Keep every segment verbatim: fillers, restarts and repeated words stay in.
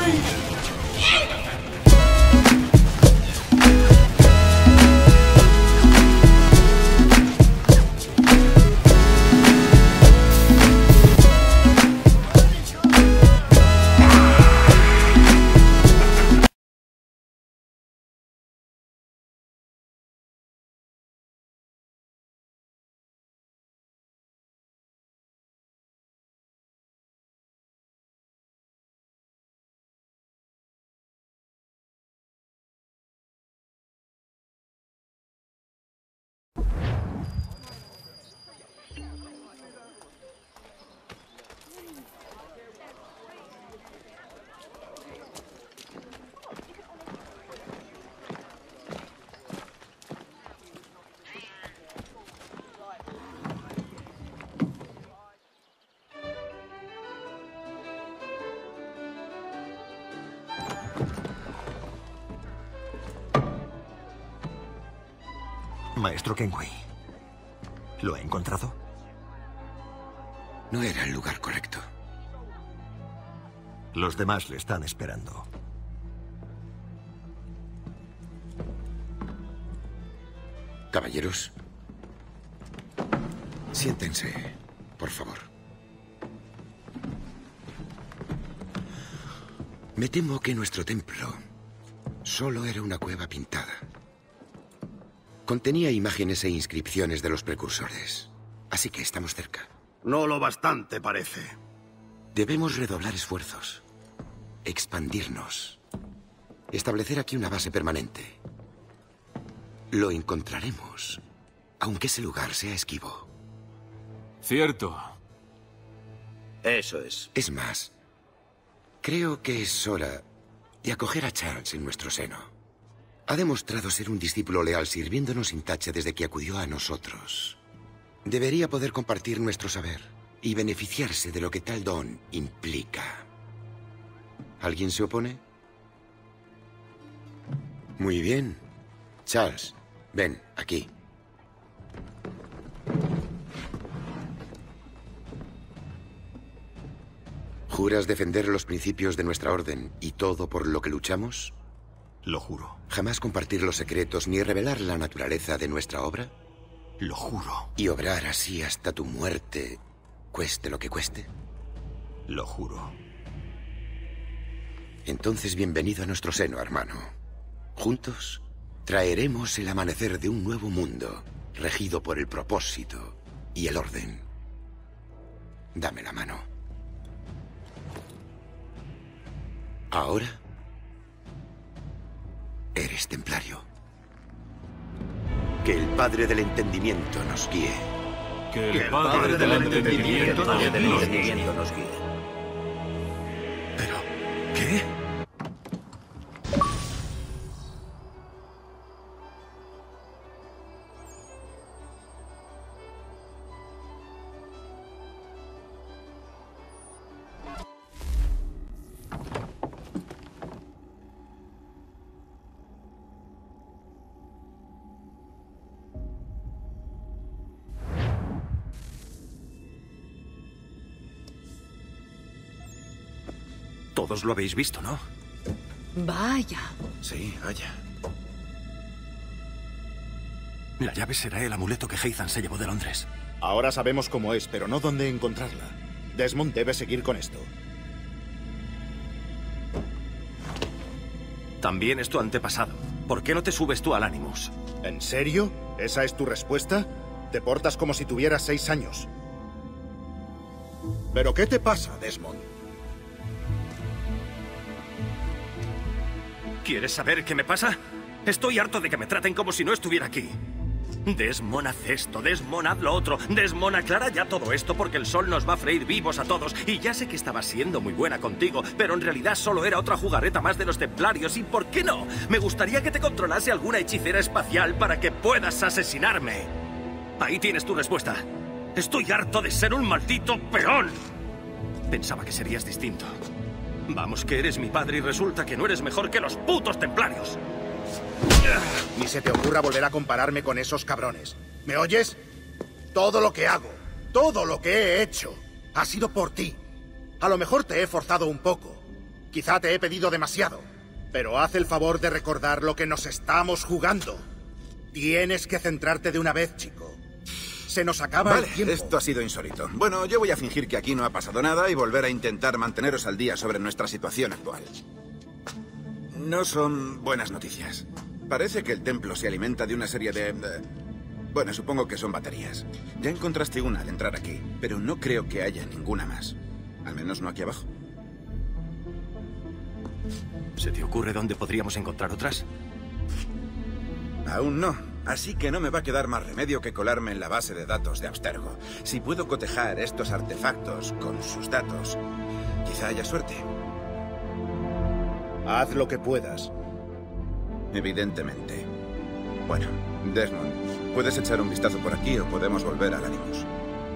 Maestro Kenway, ¿lo ha encontrado? No era el lugar correcto. Los demás le están esperando. Caballeros, siéntense, por favor. Me temo que nuestro templo solo era una cueva pintada. Contenía imágenes e inscripciones de los precursores. Así que estamos cerca. No lo bastante, parece. Debemos redoblar esfuerzos. Expandirnos. Establecer aquí una base permanente. Lo encontraremos, aunque ese lugar sea esquivo. Cierto. Eso es. Es más, creo que es hora de acoger a Charles en nuestro seno. Ha demostrado ser un discípulo leal sirviéndonos sin tacha desde que acudió a nosotros. Debería poder compartir nuestro saber y beneficiarse de lo que tal don implica. ¿Alguien se opone? Muy bien. Charles, ven, aquí. ¿Juras defender los principios de nuestra orden y todo por lo que luchamos? Lo juro. ¿Jamás compartir los secretos ni revelar la naturaleza de nuestra obra? Lo juro. ¿Y obrar así hasta tu muerte, cueste lo que cueste? Lo juro. Entonces bienvenido a nuestro seno, hermano. Juntos traeremos el amanecer de un nuevo mundo, regido por el propósito y el orden. Dame la mano. Ahora eres templario. Que el Padre del Entendimiento nos guíe. Que el Padre del Entendimiento nos guíe. ¿Pero qué? Todos lo habéis visto, ¿no? Vaya. Sí, vaya. La llave será el amuleto que Haytham se llevó de Londres. Ahora sabemos cómo es, pero no dónde encontrarla. Desmond debe seguir con esto. También es tu antepasado. ¿Por qué no te subes tú al Animus? ¿En serio? ¿Esa es tu respuesta? Te portas como si tuvieras seis años. ¿Pero qué te pasa, Desmond? ¿Quieres saber qué me pasa? Estoy harto de que me traten como si no estuviera aquí. Desmond, haz esto, Desmond, haz lo otro. Desmond, aclara ya todo esto porque el sol nos va a freír vivos a todos. Y ya sé que estaba siendo muy buena contigo, pero en realidad solo era otra jugarreta más de los templarios. ¿Y por qué no? Me gustaría que te controlase alguna hechicera espacial para que puedas asesinarme. Ahí tienes tu respuesta. Estoy harto de ser un maldito peón. Pensaba que serías distinto. Vamos, que eres mi padre y resulta que no eres mejor que los putos templarios. Ni se te ocurra volver a compararme con esos cabrones. ¿Me oyes? Todo lo que hago, todo lo que he hecho, ha sido por ti. A lo mejor te he forzado un poco, Quizá te he pedido demasiado, pero haz el favor de recordar lo que nos estamos jugando. Tienes que centrarte de una vez, chico. Se nos acaba vale, el tiempo. Esto ha sido insólito. Bueno, yo voy a fingir que aquí no ha pasado nada y volver a intentar manteneros al día sobre nuestra situación actual. No son buenas noticias. Parece que el templo se alimenta de una serie de... de... Bueno, supongo que son baterías. Ya encontraste una al entrar aquí, pero no creo que haya ninguna más. Al menos no aquí abajo. ¿Se te ocurre dónde podríamos encontrar otras? Aún no. Así que no me va a quedar más remedio que colarme en la base de datos de Abstergo. Si puedo cotejar estos artefactos con sus datos, quizá haya suerte. Haz lo que puedas. Evidentemente. Bueno, Desmond, puedes echar un vistazo por aquí o podemos volver al Animus.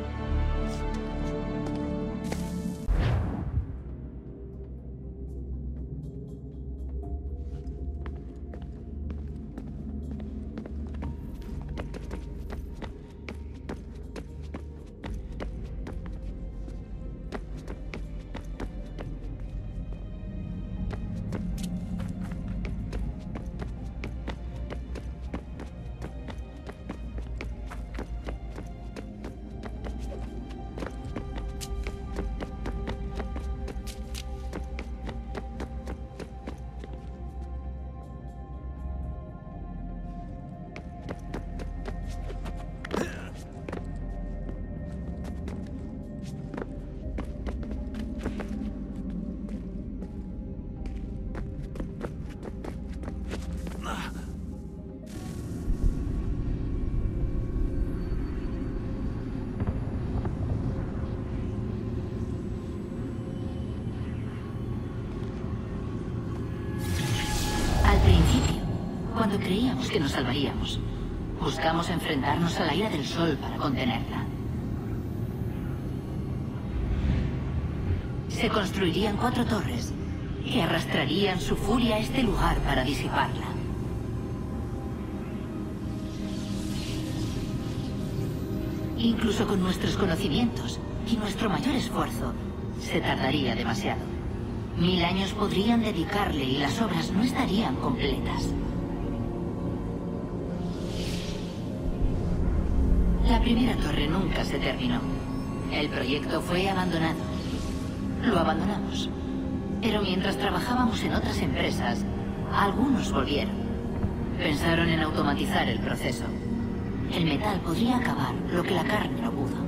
Cuando creíamos que nos salvaríamos, buscamos enfrentarnos a la ira del sol para contenerla. Se construirían cuatro torres que arrastrarían su furia a este lugar para disiparla. Incluso con nuestros conocimientos y nuestro mayor esfuerzo, se tardaría demasiado. Mil años podrían dedicarle y las obras no estarían completas. La primera torre nunca se terminó. El proyecto fue abandonado. Lo abandonamos. Pero mientras trabajábamos en otras empresas, algunos volvieron. Pensaron en automatizar el proceso. El metal podría acabar lo que la carne no pudo.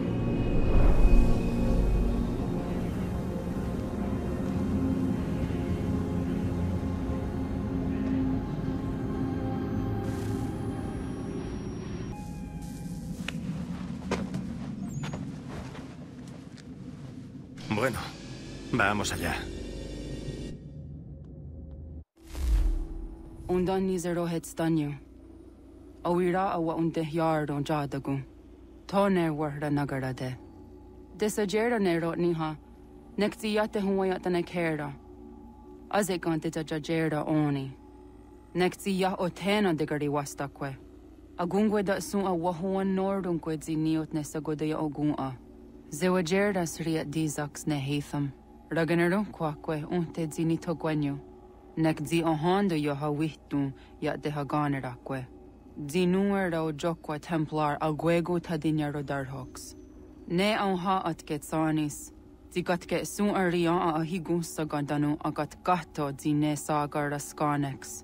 Bueno, vamos allá. Undan nizero het stanyu. Awira awa unde yard on jadagu. Tone warda nagarade. Desajera nero niha. Nektiyate huwayata nekera. Azekante tajajera oni. Nektiya otena digari wastakwe. Agungwe da sun a wahuan nordungwe zi niot nesagodaya ogun'a. Zewajerdas riat dizax ne heitham. Raganero kwakwe unte zini togwenyo. Nek zi ohando yo ha wihtu ya de haganerakwe. Zinuer ro jokwa templar agwego tadinya rodarhox. Ne on ha atket sanis. Zigatke sun arian a higun sagandanu agat gato zine sagar raskanex.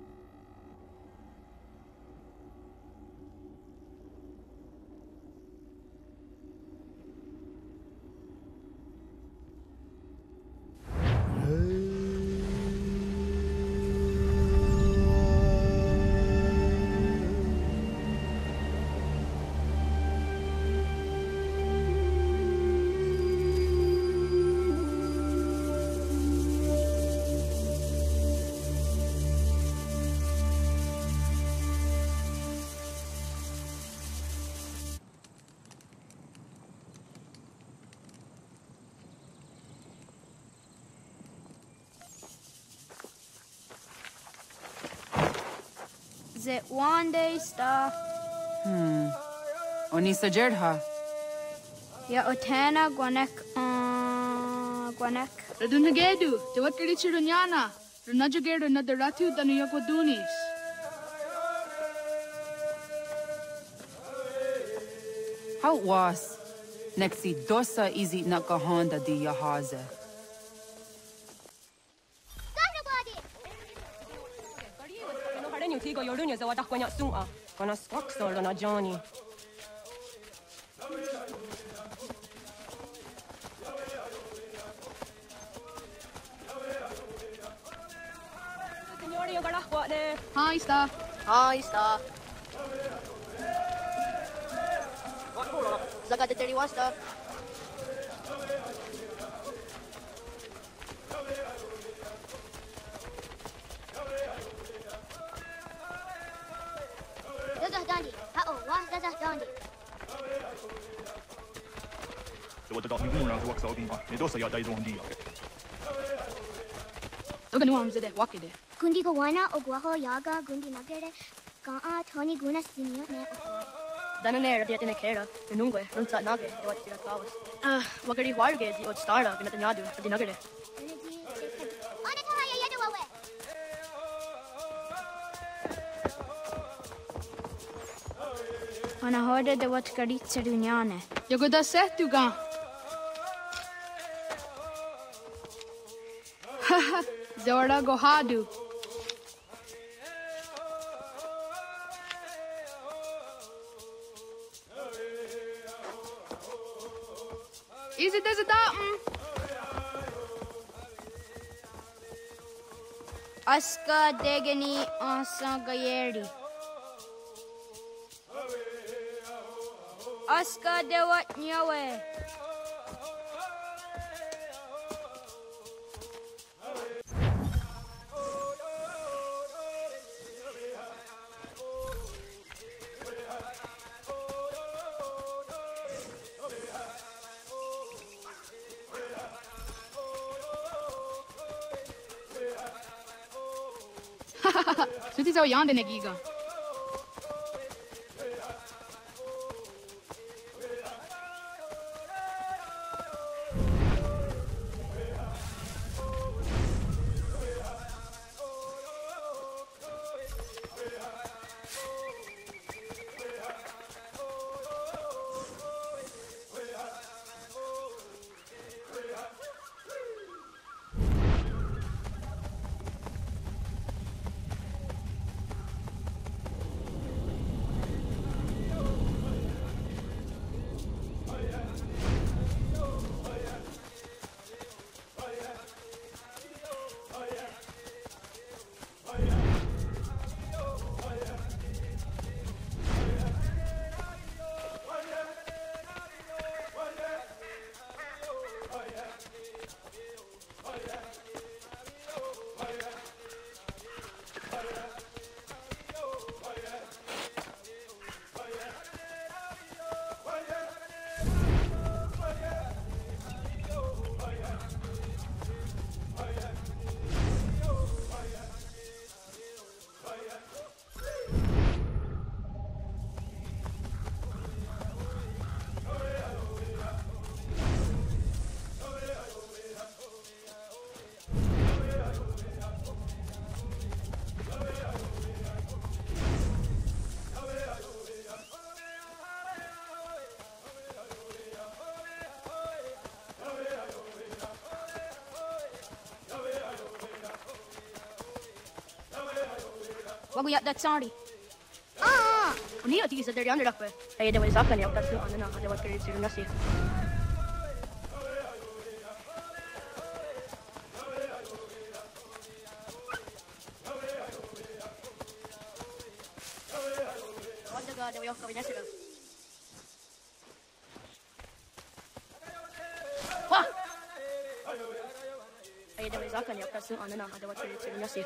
Zit one day star. Hmm. Onisa Jerdha. Ya Otana Gwanek uh Gwanek Radunagedu, Tewakari Chirunyana, Runajagero Nadaratu Danuyakwadunis. How was? Nexi dosa izi nakahonda di yahaze. Tigo yorunya za wadak kwanya sunga. Kana skakso na Johnny. Signori yung galak kwa de. Hi, Star. Hi, Star. Zaga de thirty-one, Star. Dazah Dandi. Ha-oh, wah Dazah Dandi. Tewata mi guna tu waksa obi ma. Ne dosa ya dai zondi ya. Look at Nuam Zede, walk it. Gundi Gawana, Oguaho, Yaga, Gundi Nagere, Gaa, Tony Guna, Senior, Ne. Dananera, the Atenekera, the Nungue, Runsa Nage, what your flowers. Ah, Wakari Wargate, the old startup in Atenadu, the Nugget. Ana hörde det var ett karitseruniane. Jag går där sett du ga. Haha, Zora Gohadu. Is it as a datum? Aska Degani Asa Gayeri. Aska Dewat Nyawe. Suti sa yande negiga. Wagu that sorry. Ah, uni ati sa dari under apa? Ay dewa isakan ya utas ano na dewa kiri siru nasi. Wanda ga dewa yok kabinya siru. Wah. Ay dewa isakan ya utas ano na dewa kiri siru nasi.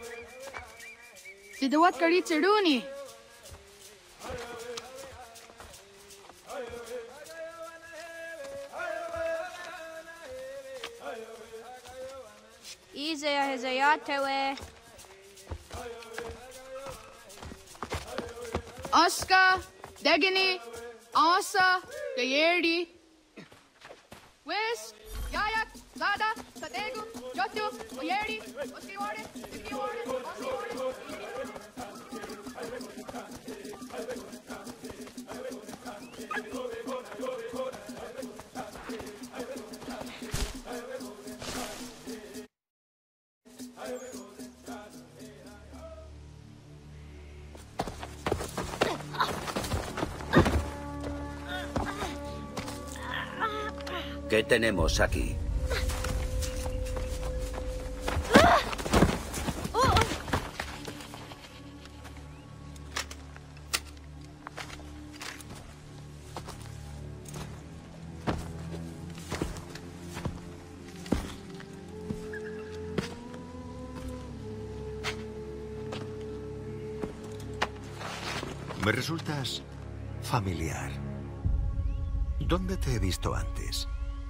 Sidawat karit siruni. Hezayatewe. Oscar, Degani, Asa, Gayerdi. Wes, Yayak, Zada, Sadegu, Jotu, Oyerdi, Oskiwari, Oskiwari, Oskiwari. ¿Qué tenemos aquí? Me resultas familiar. ¿Dónde te he visto antes?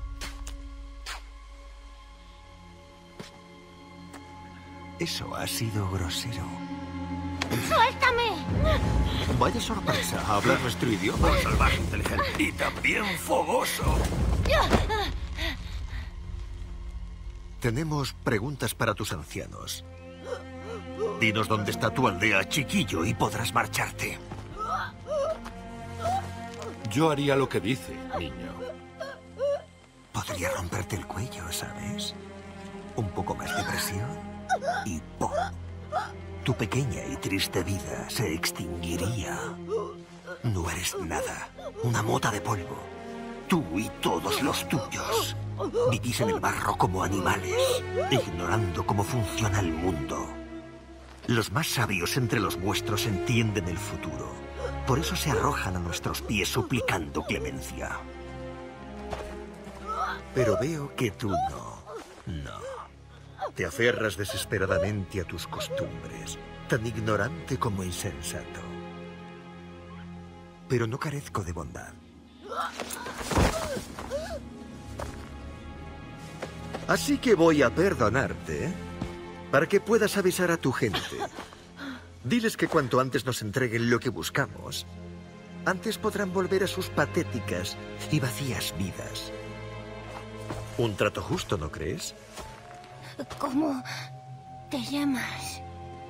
Eso ha sido grosero. ¡Suéltame! Vaya sorpresa, hablar nuestro idioma. Un salvaje inteligente. Y también fogoso. Tenemos preguntas para tus ancianos. Dinos dónde está tu aldea, chiquillo, y podrás marcharte. Yo haría lo que dice, niño. Podría romperte el cuello, ¿sabes? Un poco más de presión y ¡pum! Tu pequeña y triste vida se extinguiría. No eres nada, una mota de polvo. Tú y todos los tuyos. Vivís en el barro como animales, ignorando cómo funciona el mundo. Los más sabios entre los vuestros entienden el futuro. Por eso se arrojan a nuestros pies suplicando clemencia. Pero veo que tú no. No. Te aferras desesperadamente a tus costumbres, tan ignorante como insensato. Pero no carezco de bondad. Así que voy a perdonarte, para que puedas avisar a tu gente. Diles que cuanto antes nos entreguen lo que buscamos, antes podrán volver a sus patéticas y vacías vidas. Un trato justo, ¿no crees? ¿Cómo te llamas?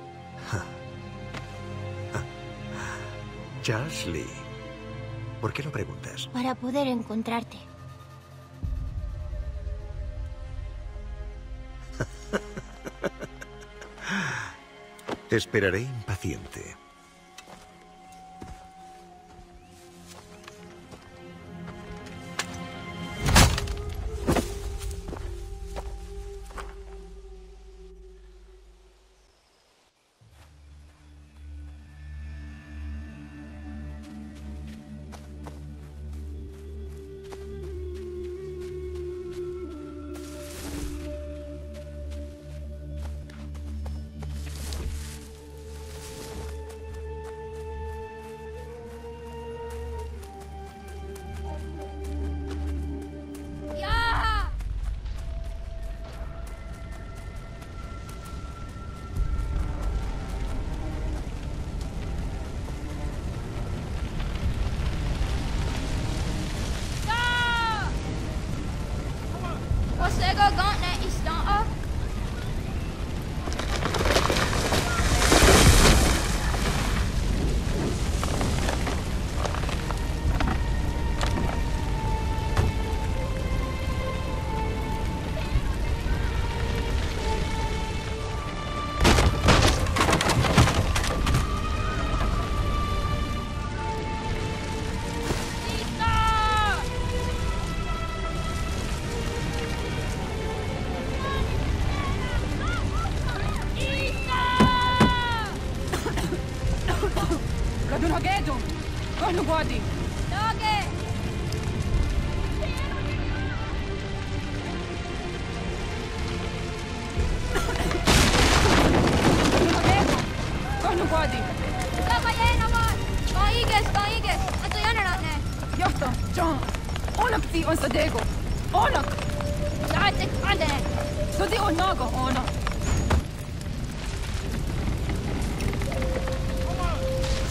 Charles Lee. ¿Por qué lo preguntas? Para poder encontrarte. Te esperaré impaciente.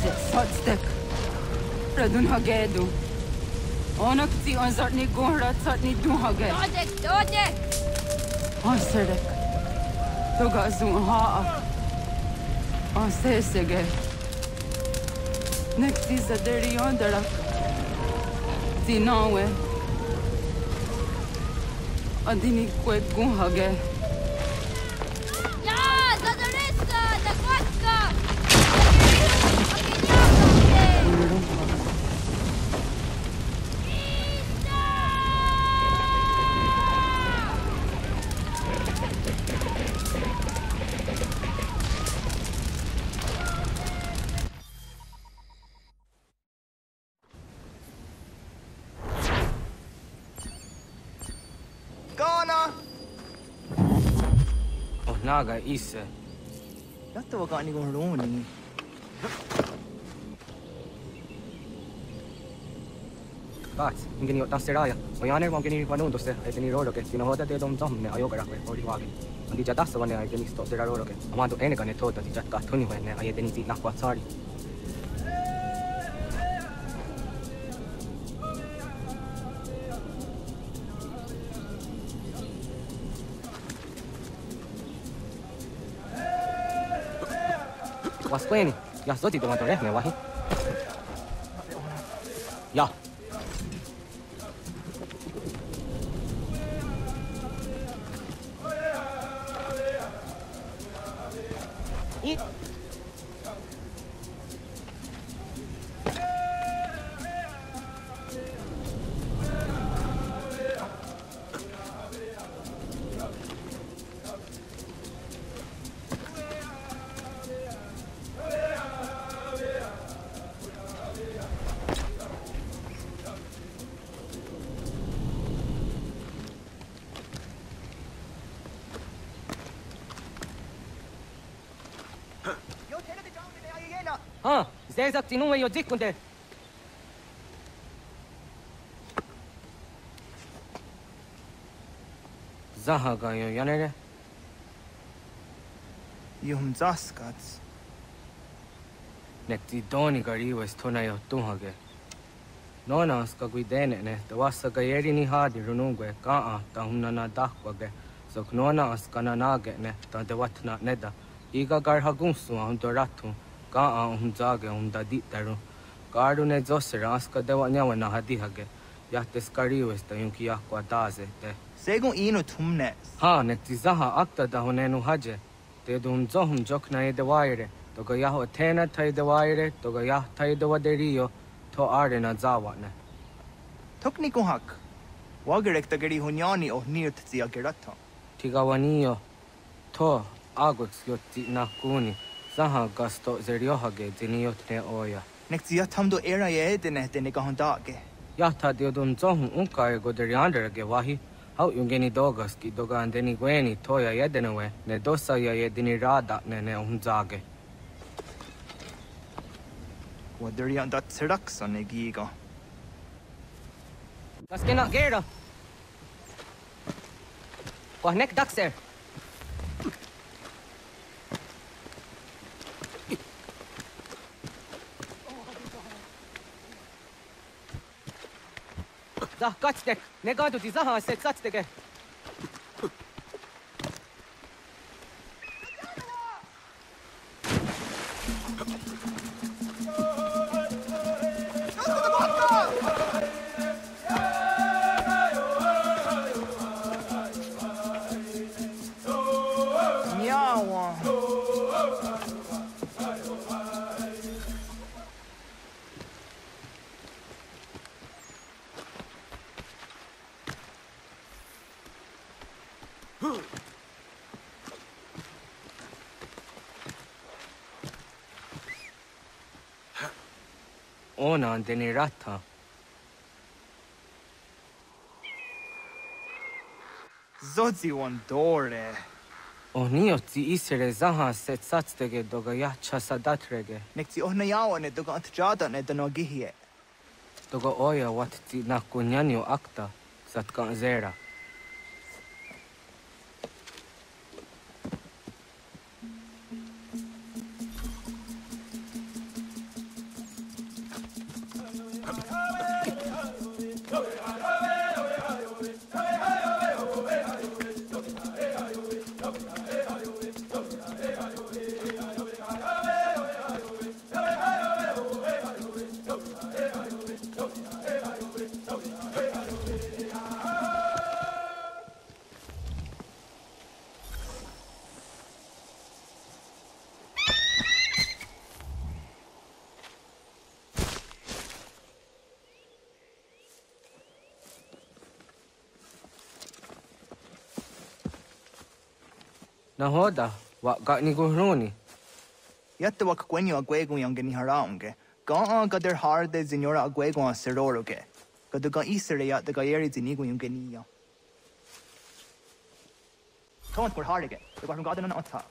Satstek. Radun hagedu. Onak ti on zartni gonrat zartni dun hage. Dodek, dodek! Aserdek. Toga zun haa. Asesege. Nekti zaderi ondarak. Zinawe. Adini kwek gun hage. Ja, zadarissa, da kwatka! Naga isse. Jatta var ni går roni. Bats, ingeni yo taseraja. Ojane on geni vanundo se, et ni roro ke sino hoda de dom dom ne ayoga rakwe ori wage. Andi jata sa wane ai sto sera roro ke. Amado ene kane tota di jatka tuni wene ai deni ti nakwa tsari. Wasqueni, ja zoti to mato rehme wahi. Ja. I हाँ, ज़ेज़क तीनों में योजिक कुंडे। ज़हाँ गायों याने रे। Juhum zaskats. Nekti doni gari was tona yo tuhage. Nona ska guidene ne, the wasa gayeri ni hadi runungwe kaa ta humna na dakwage. So nona ska na nage ne, ta de watna neda. Iga gar hagunsu a hundo ratu. Kaa um zage um da ditaru. Garu ne zosera aska dewa nyawa na hadi hage. Yahtes kariwes ta yunki yakwa daze te. Segun ino tumnes. Ha, nekti zaha akta da hunenu haje. Te dum zohum jok na ede waire. Toga yaho tena ta ede waire. Toga yah ta ede waderio. To are na zawa ne. Tokni kuhak. Wagerek ta geri hunyani o nirt zia gerata. Tigawanio. To agots yotti na kuni. Zaha gasto zeriohage diniot ne oya. Nekti yatamdo era ye edene dene gahondage. Yahta diodum zohum unka e goderianderage wahi. Hau yungeni dogas ki doga andeni gweni toya yedenewe ne dosa ya yedini rada ne ne umzage. Waderian dat seraksa ne giga. Gaskena gera. Wahnek dakser. Zah kaçtek. Ne gadu di zaha set satstege. Nyawa. Ona andeni rata. Zodzi wan dore. Onio ti isere zaha set satstege doga yacha sadatrege. Nekti ohna yawa ne doga antjada ne dano gihie. Doga oya wat ti nakunyanyo akta satkan zera. Na hoda, wa ga ni guruni. Yatta wa kwenyo agwego yang ni haraunge. Ga ga der harde signora agwego a seroroge. Ga de ga isere ya de ga yeri zinigo yung genia. Taunt por hardige. De ga ga den atta.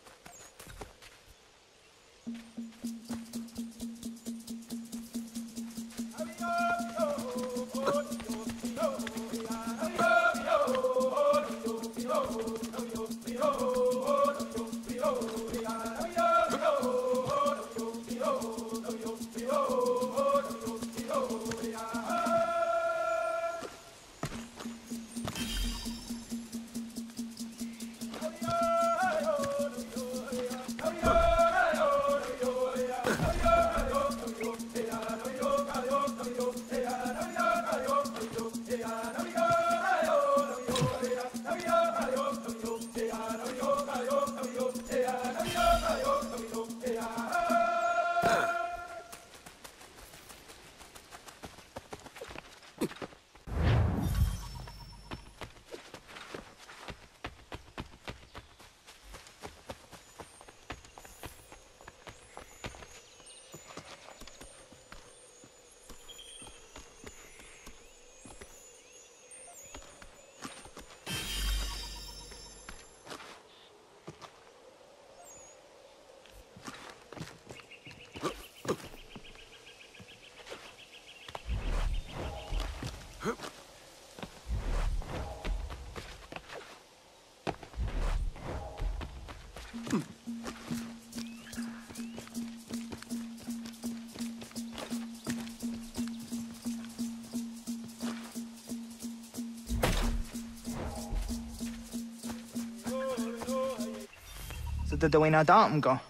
So did the way na dam go.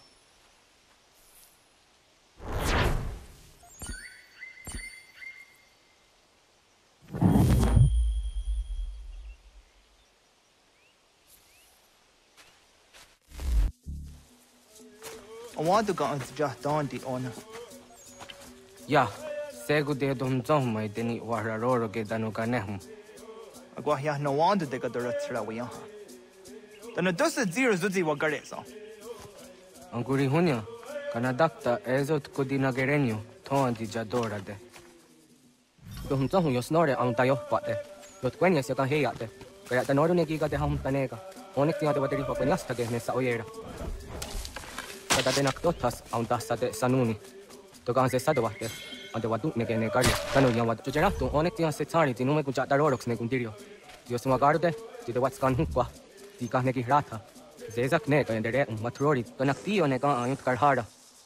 I want to go on to just down the owner. Yeah, segu de dum zom mai deni wararo ge danu kanehum. Agwa ya no wonder they got the rats we are. Then it does zero zuzi wa gare so. Anguri hunya, kana dakta ezot kudina gerenyo, ton di jadora de. Dum zom yo snore ang tayo pate. Yot kwenya se kan heyate. Kaya tanoru ne giga de ham tanega. Onek tia de bateri pa kwenya de nessa oyera. Kada de naktotas ang tassa de sanuni. To kan se sadwate. Ante watu ne kene kari. Tanu yang watu jera to onek tia se tsari ti nume kuja darorox ne kundirio. Yo suma garde, ti de wats kan hukwa. Ti ka ne ki rata. Zezak ne ka endere un matrori to naktio ne ka ayut karhara.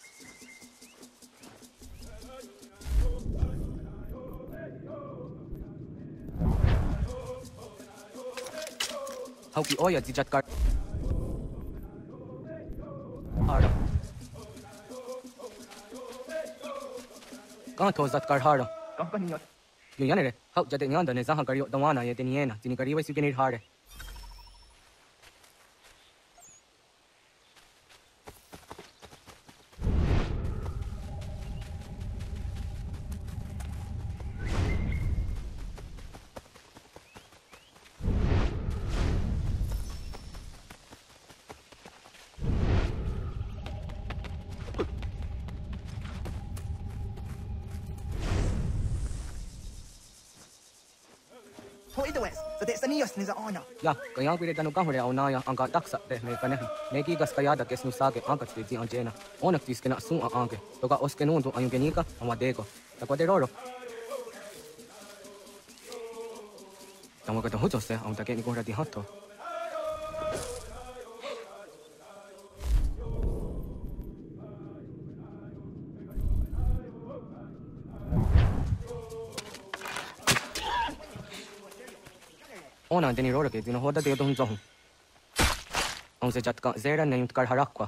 How ki oya dijat kar hara. Kan to zat karhara. Company Yo yanere, how jade nyanda ne zaha kariyo dawana ye teniena, tini kariwa su genir hare. Ja, kaya pide tanu kahore au naya angka taksa te me kane me ki gas kaya da kesnu sage angka ti anjena onak tis kena su anke to ka oske nuntu ayun genika amadeko ta ko de roro tamo ka to huto se au ta ke ni ko rati hatto Ona deni roro ke dino hoda de dum zong. On se jat ka zera ne yutkar harakwa.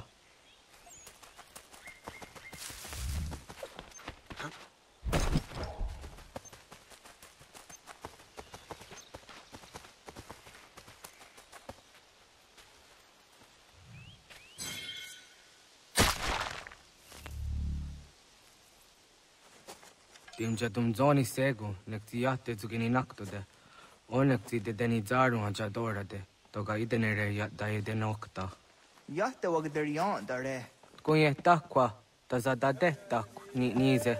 Tim jatum zoni sego nektiate zugini nakto de. Onek ti de deni zaru ha jadora de. Toga idenere ya da idenokta. Yatta wag der yan dare. Kuye takwa, tazadade tak ni nize.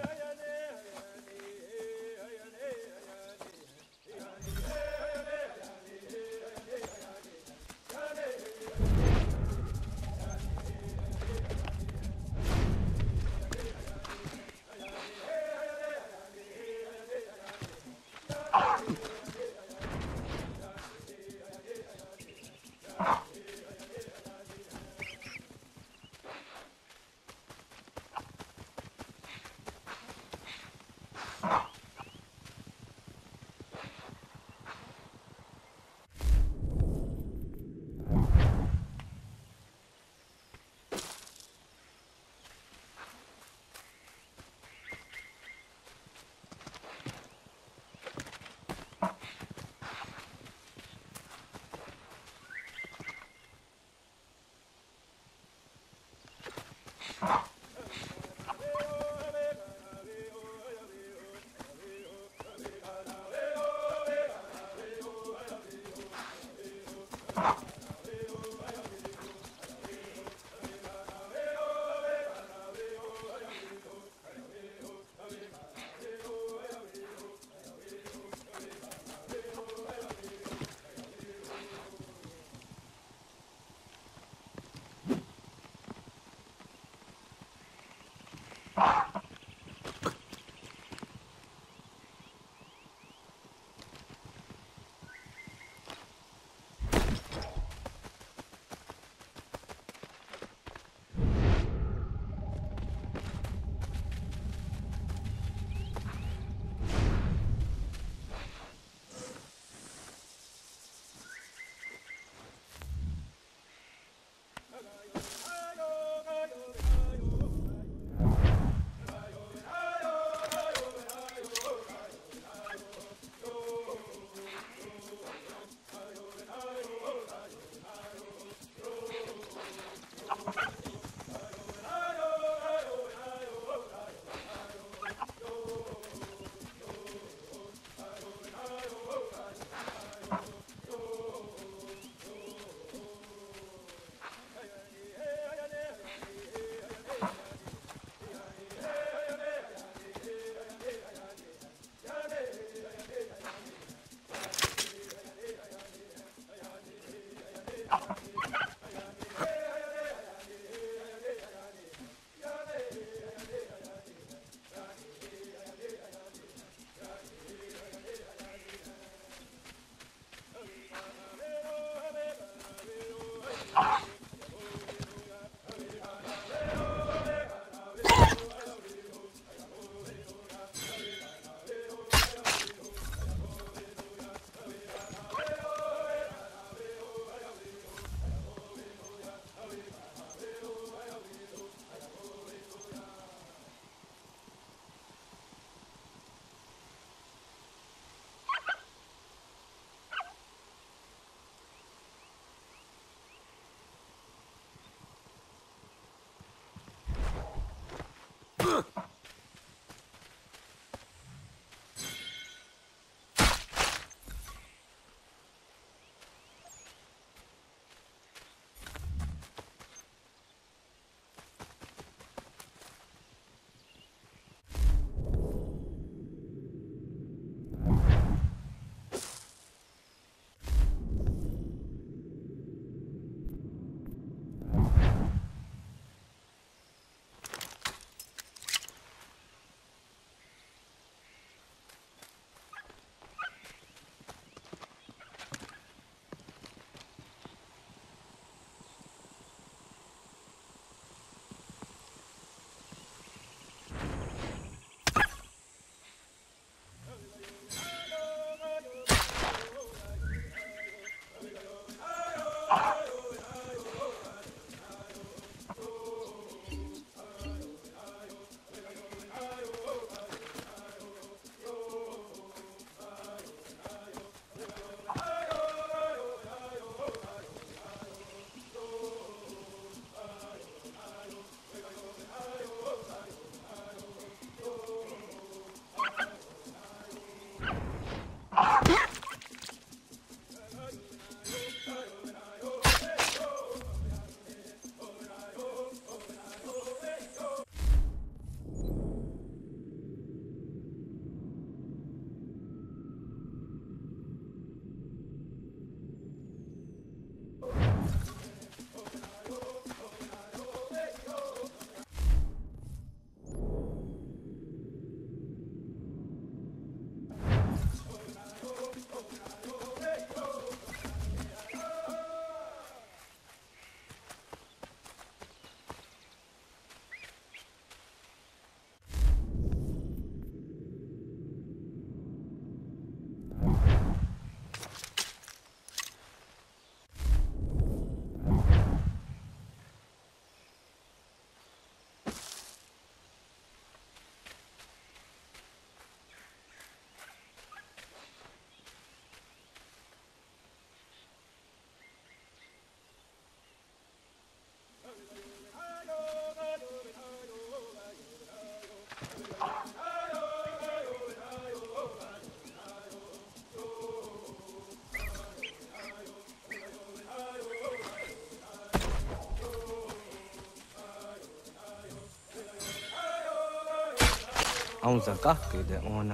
aún saca que de ona.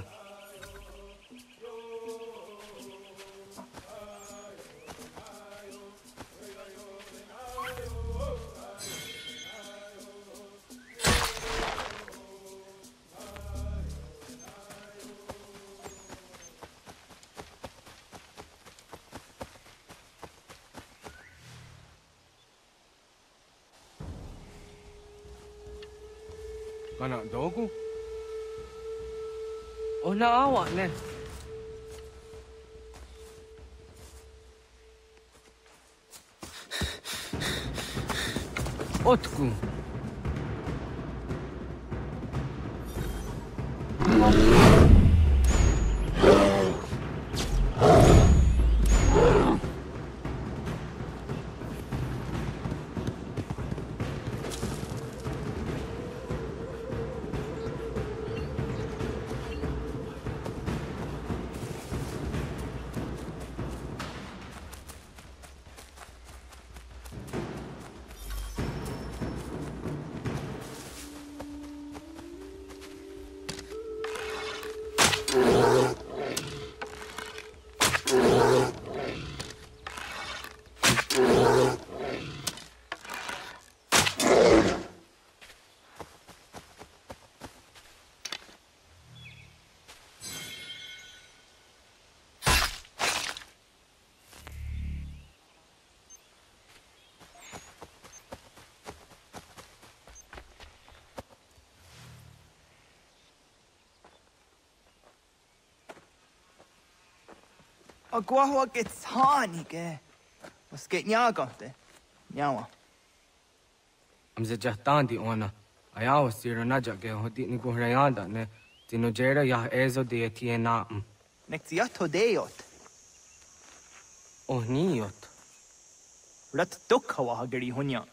Kana dogu? Ona awa ne. Otku. Agua que tsani que. Was geht nyagate? Nyawa. Amze jahtandi ona. Ayawa sira naja ke hoti ni kuhrayanda ne. Tino jera yah ezo de tiena. Nektiato deot. Oh niot. Rat dukhawa hageri hunya.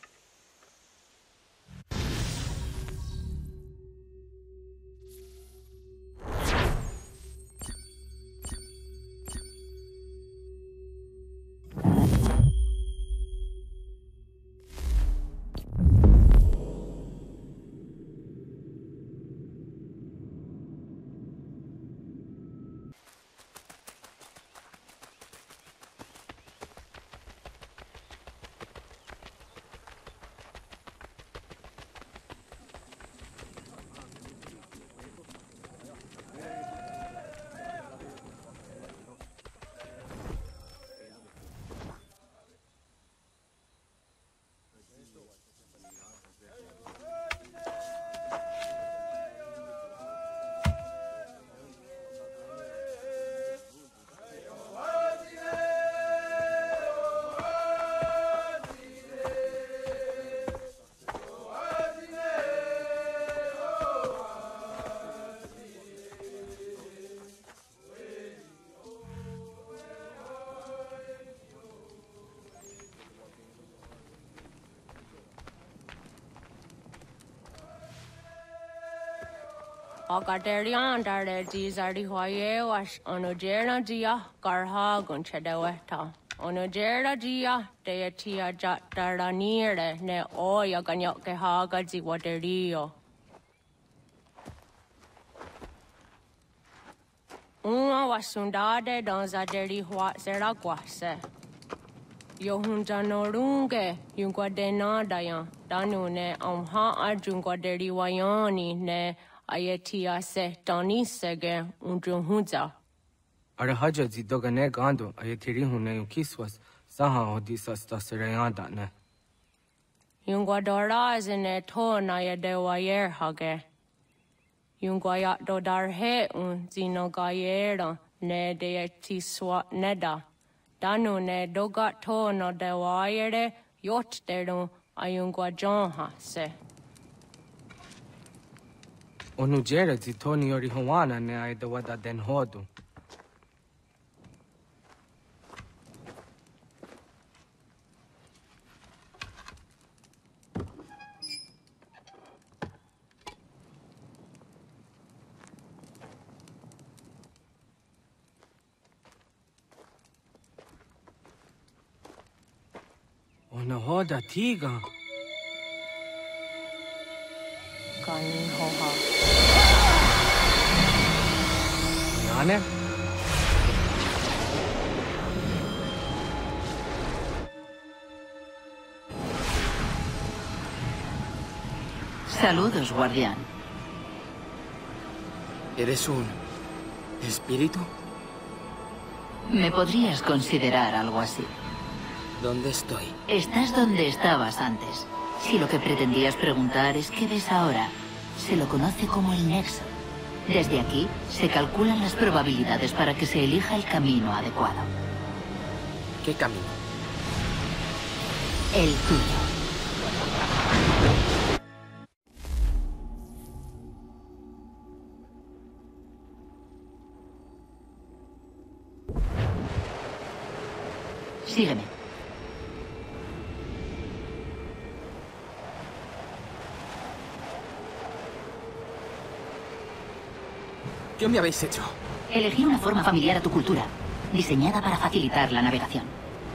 Agaderian dare dizardi hoye was onojera dia garha gunchedeweta. Onojera dia deatia jataranire ne oya ganyoke haga ziwaderio. Uma wasundade donzaderi hua seraguase. Yohunjanorunge yunguadenadayan danune amha arjunguaderi wayani ne Ayatia se Doni Sege Undruhunza. Arahaja zidogane gando ayatiri hune kiswas saha odisa staserayanda ne. Yunguadora zine to nayadewayer hage. Yunguayat dodarhe un zinogayera ne deetiswa neda. Danu ne dogat to no dewayere yot deru ayunguajonha se. Onujera zitoni yori hawana ne aidawada den hodu. Ona hoda tiga. Kani hoha. ¿Ane? Saludos, guardián. ¿Eres un espíritu? Me podrías considerar algo así. ¿Dónde estoy? Estás donde estabas antes. Si lo que pretendías preguntar es qué ves ahora, se lo conoce como el Nexo. Desde aquí se calculan las probabilidades para que se elija el camino adecuado. ¿Qué camino? El tuyo. Sígueme. ¿Qué me habéis hecho? Elegir una forma familiar a tu cultura, diseñada para facilitar la navegación.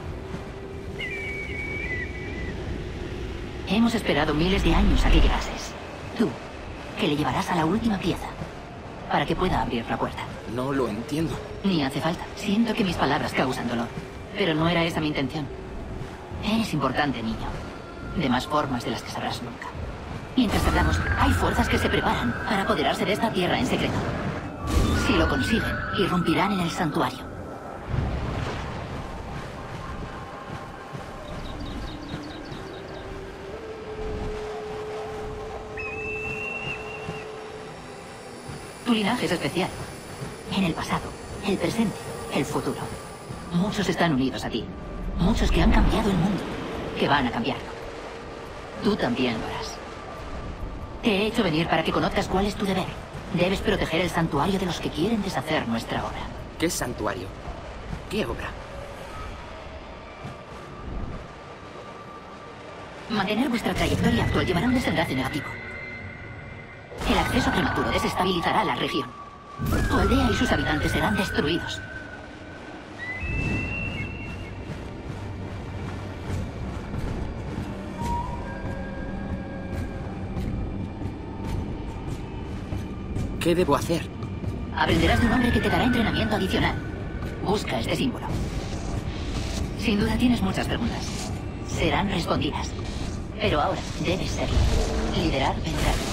Hemos esperado miles de años a que llegases. Tú, que le llevarás a la última pieza, para que pueda abrir la puerta. No lo entiendo. Ni hace falta. Siento que mis palabras causan dolor, pero no era esa mi intención. Eres importante, niño. De más formas de las que sabrás nunca. Mientras hablamos, hay fuerzas que se preparan para apoderarse de esta tierra en secreto. Si lo consiguen, irrumpirán en el santuario. Tu linaje es especial. En el pasado, el presente, el futuro. Muchos están unidos a ti. Muchos que han cambiado el mundo, que van a cambiarlo. Tú también lo harás. Te he hecho venir para que conozcas cuál es tu deber. Debes proteger el santuario de los que quieren deshacer nuestra obra. ¿Qué santuario? ¿Qué obra? Mantener vuestra trayectoria actual llevará un desenlace negativo. El acceso prematuro desestabilizará la región. Tu aldea y sus habitantes serán destruidos. ¿Qué debo hacer? Aprenderás de un hombre que te dará entrenamiento adicional. Busca este símbolo. Sin duda tienes muchas preguntas. Serán respondidas. Pero ahora debes serlo. Liderar vendrá.